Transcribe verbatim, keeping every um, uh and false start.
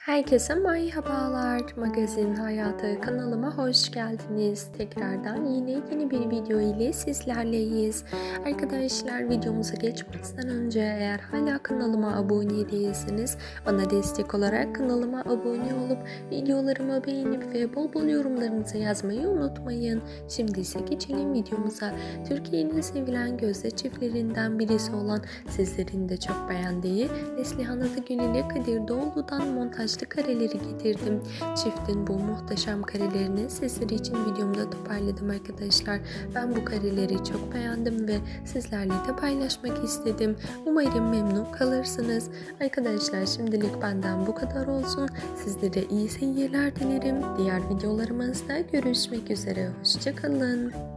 Herkese merhabalar. Magazin Hayatı kanalıma hoş geldiniz. Tekrardan yine yeni bir video ile sizlerleyiz. Arkadaşlar, videomuza geçmeden önce eğer hala kanalıma abone değilseniz bana destek olarak kanalıma abone olup videolarımı beğenip ve bol bol yorumlarınızı yazmayı unutmayın. Şimdi ise geçelim videomuza. Türkiye'nin sevilen gözde çiftlerinden birisi olan, sizlerin de çok beğendiği Neslihan Adıgül ile Kadir Doğulu'dan montaj kareleri getirdim. Çiftin bu muhteşem karelerini sizler için videomda toparladım arkadaşlar. Ben bu kareleri çok beğendim ve sizlerle de paylaşmak istedim. Umarım memnun kalırsınız. Arkadaşlar, şimdilik benden bu kadar olsun. Sizlere iyi seyirler dilerim. Diğer videolarımızda görüşmek üzere. Hoşçakalın.